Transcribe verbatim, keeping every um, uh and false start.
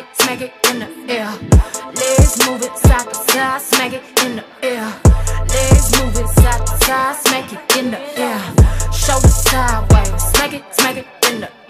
it, smack it in the air. Legs move it side to side, smack it in the air. Legs move it side to side, smack it in the air. Shoulders sideways, smack it, smack it in the air.